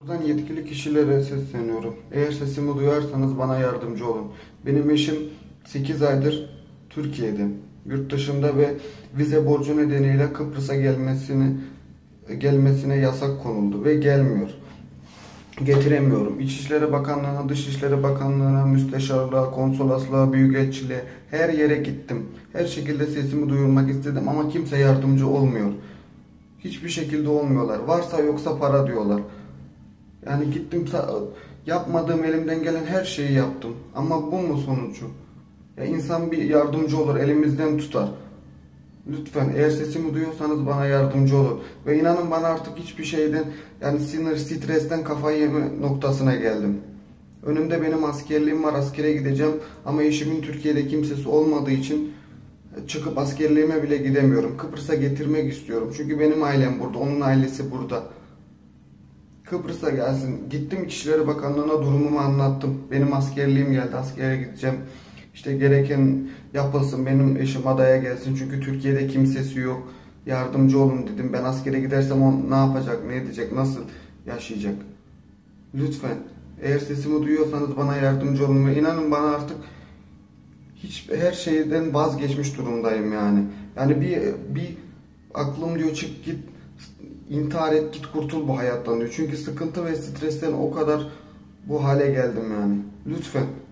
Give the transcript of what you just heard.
Buradan yetkili kişilere sesleniyorum. Eğer sesimi duyarsanız bana yardımcı olun. Benim eşim 8 aydır Türkiye'de, yurt dışında ve vize borcu nedeniyle Kıbrıs'a gelmesine yasak konuldu ve gelmiyor. Getiremiyorum. İçişleri Bakanlığı'na, Dışişleri Bakanlığı'na, Müsteşarlığa, Konsolosluğa, Büyükelçiliğe her yere gittim. Her şekilde sesimi duyurmak istedim ama kimse yardımcı olmuyor. Hiçbir şekilde olmuyorlar. Varsa yoksa para diyorlar. Yani gittim, yapmadığım elimden gelen her şeyi yaptım. Ama bu mu sonucu? Ya insan bir yardımcı olur, elimizden tutar. Lütfen eğer sesimi duyuyorsanız bana yardımcı olun. Ve inanın bana artık hiçbir şeyden, yani sinir, stresten kafayı yeme noktasına geldim. Önümde benim askerliğim var, askere gideceğim. Ama eşimin Türkiye'de kimsesi olmadığı için çıkıp askerliğime bile gidemiyorum. Kıbrıs'a getirmek istiyorum. Çünkü benim ailem burada, onun ailesi burada. Kıbrıs'a gelsin. Gittim İçişleri Bakanlığı'na, durumumu anlattım. Benim askerliğim geldi. Askere gideceğim. İşte gereken yapılsın. Benim eşim adaya gelsin. Çünkü Türkiye'de kimsesi yok. Yardımcı olun dedim. Ben askere gidersem o ne yapacak, ne edecek, nasıl yaşayacak? Lütfen. Eğer sesimi duyuyorsanız bana yardımcı olun. Ve inanın bana artık her şeyden vazgeçmiş durumdayım yani. Yani bir aklım diyor, çık git, intihar et, git kurtul bu hayattan diyor. Çünkü sıkıntı ve stresten o kadar bu hale geldim yani. Lütfen.